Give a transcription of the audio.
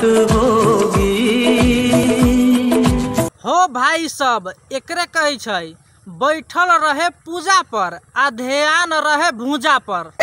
होगी। हो भाई सब एकरे कहे छै बैठल रहे पूजा पर आ ध्यान रहे भूजा पर।